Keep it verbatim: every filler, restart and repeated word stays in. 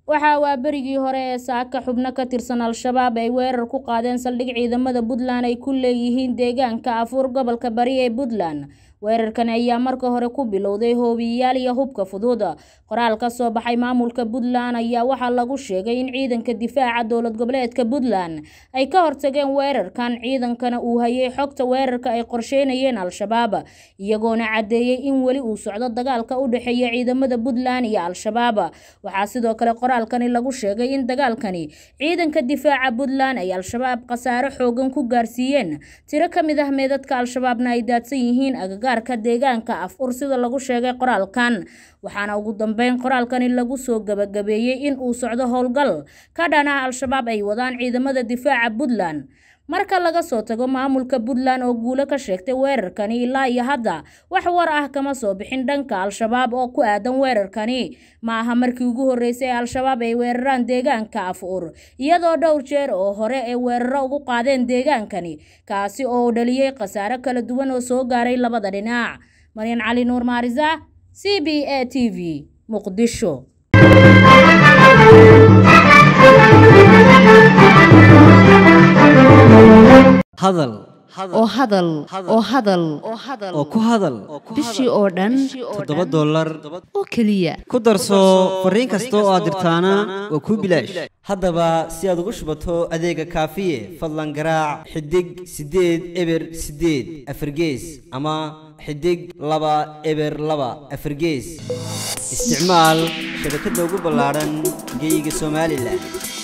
waxa waa berigii hore ee saaka xubno ka tirsan al-shabaab ay weerar ku qaadeen saldhig ciidamada Puntland ay ku leeyihiin deegaanka Afur gobolka Bari ee Puntland. weerarkan ayaa marka hore ku bilowday hoobiyaal iyo hubka fudud. qoraal ka soo baxay maamulka Puntland ayaa waxa lagu sheegay in ciidanka difaaca dowlad goboleedka Puntland ay ka hortageen weerarkan, ciidankana uu hayay xogta weerarka ay qorsheynayeen al-shabaab, iyagoona cadeeyay in wali uu socdo dagaalka u dhaxeeya ciidamada Puntland iyo al-shabaab. waxaa sidoo kale qoraalkani lagu sheegay in dagaalkani ciidanka difaaca Puntland ay al-shabaab qasaare xoogan ku gaarsiiyeen tiro kamid ah meedadka al-shabaabna ay daadsan yihiin agagaarka deegaanka Afur sida lagu sheegay qoraalkan. waxaana ugu dambeyn qoraalkani lagu soo gabagabeeyay in uu socdo howlgal ka dhana al-shabaab ay wadaan ciidamada difaaca Puntland. marka laga soo tago maamulka Puntland oo guulo ka sheegtay weerarkani, ilaa iyo hadda wax war ah kama soo bixin dhanka al-shabaab oo ku aadan weerarkani. ma aha markii ugu horeysay al-shabaab ay weeraraan deegaanka Afur, iyadoo dhowr jeer oo hore ay weeraro ugu qaadeen deegaankani, kaasi oo dhaliyay qasaare kala duwan oo soo gaaray labada dhinac. Maryan Cali Nuur Maariza, C B A T V, Muqdisho. hadal oo hadal oo hadal oo ku hadal bishii oo dhan toddoba dollar oo kaliya ku darso fariin kasta oo aad dirtaana waa ku bilaash. haddaba si aad ugu shubato adeega kaafiye fadlan garaac xidig sideed eber sideed afargees ama xidig laba eber laba afargees. isticmaal shabakadda ugu ballaaran geyga Soomaaliland.